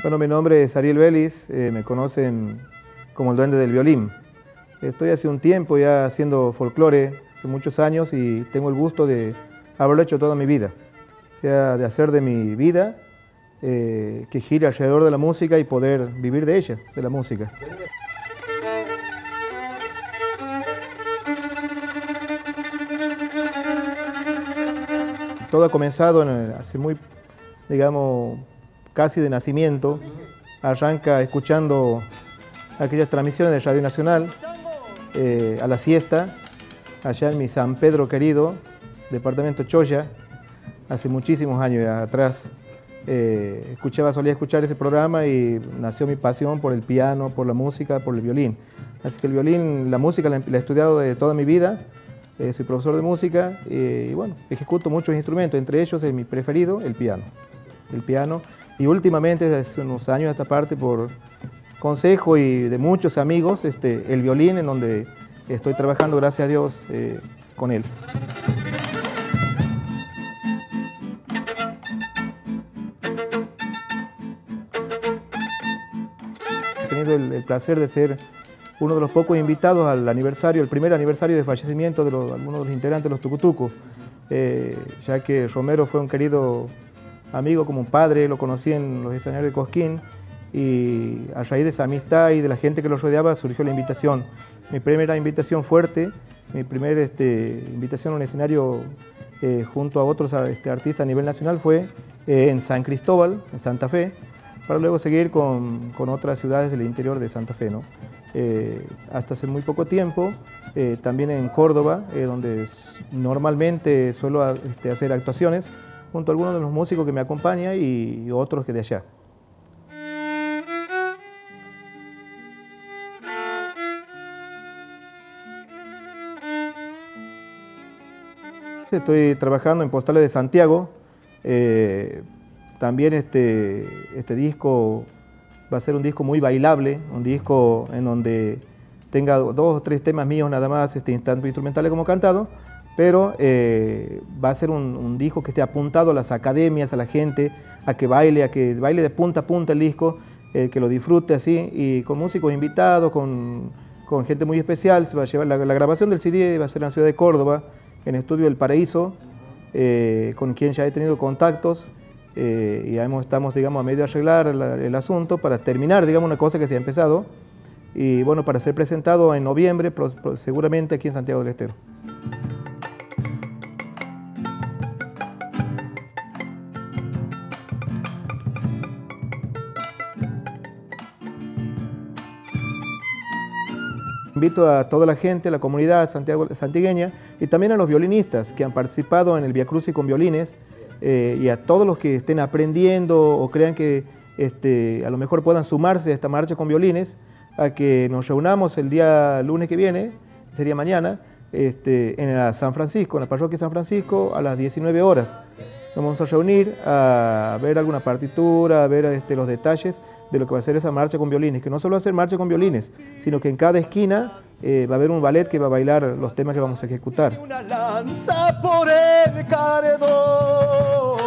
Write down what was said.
Bueno, mi nombre es Ariel Vélez, me conocen como el Duende del Violín. Estoy hace un tiempo ya haciendo folclore, hace muchos años, y tengo el gusto de haberlo hecho toda mi vida. O sea, de hacer de mi vida que gire alrededor de la música y poder vivir de ella, de la música. Todo ha comenzado hace muy, digamos, casi de nacimiento. Arranca escuchando aquellas transmisiones de Radio Nacional a la siesta, allá en mi San Pedro querido, departamento Choya, hace muchísimos años atrás. Solía escuchar ese programa y nació mi pasión por el piano, por la música, por el violín. Así que el violín, la música la he estudiado de toda mi vida. Soy profesor de música y bueno, ejecuto muchos instrumentos, entre ellos mi preferido, el piano. El piano. Y últimamente, desde unos años a esta parte, por consejo y de muchos amigos, el violín, en donde estoy trabajando, gracias a Dios, con él. He tenido el placer de ser uno de los pocos invitados al aniversario, el primer aniversario de fallecimiento de algunos de los integrantes de los Tucutucos, ya que Romero fue un querido amigo, como un padre, lo conocí en los escenarios de Cosquín, y a raíz de esa amistad y de la gente que lo rodeaba surgió la invitación. Mi primera invitación fuerte, mi primera invitación a un escenario junto a otros artistas a nivel nacional fue en San Cristóbal, en Santa Fe, para luego seguir con otras ciudades del interior de Santa Fe, ¿no? Hasta hace muy poco tiempo, también en Córdoba, donde normalmente suelo hacer actuaciones, junto a algunos de los músicos que me acompañan y otros que de allá. Estoy trabajando en Postales de Santiago. También este disco va a ser un disco muy bailable, un disco en donde tenga 2 o 3 temas míos nada más, tanto instrumentales como cantados, pero va a ser un disco que esté apuntado a las academias, a la gente, a que baile de punta a punta el disco, que lo disfrute así, y con músicos invitados, con gente muy especial. Se va a llevar la grabación del CD, va a ser en la ciudad de Córdoba, en Estudio El Paraíso, con quien ya he tenido contactos, y ya estamos, digamos, a medio de arreglar el asunto para terminar, digamos, una cosa que se ha empezado, y bueno, para ser presentado en noviembre, seguramente aquí en Santiago del Estero. Invito a toda la gente, a la comunidad santigueña y también a los violinistas que han participado en el Via Crucis con violines, y a todos los que estén aprendiendo o crean que a lo mejor puedan sumarse a esta marcha con violines, a que nos reunamos el día lunes que viene, sería mañana, en la San Francisco, en la parroquia San Francisco, a las 19 horas. Nos vamos a reunir a ver alguna partitura, a ver los detalles de lo que va a ser esa marcha con violines, que no solo va a ser marcha con violines, sino que en cada esquina va a haber un ballet que va a bailar los temas que vamos a ejecutar. Una lanza por el caredón.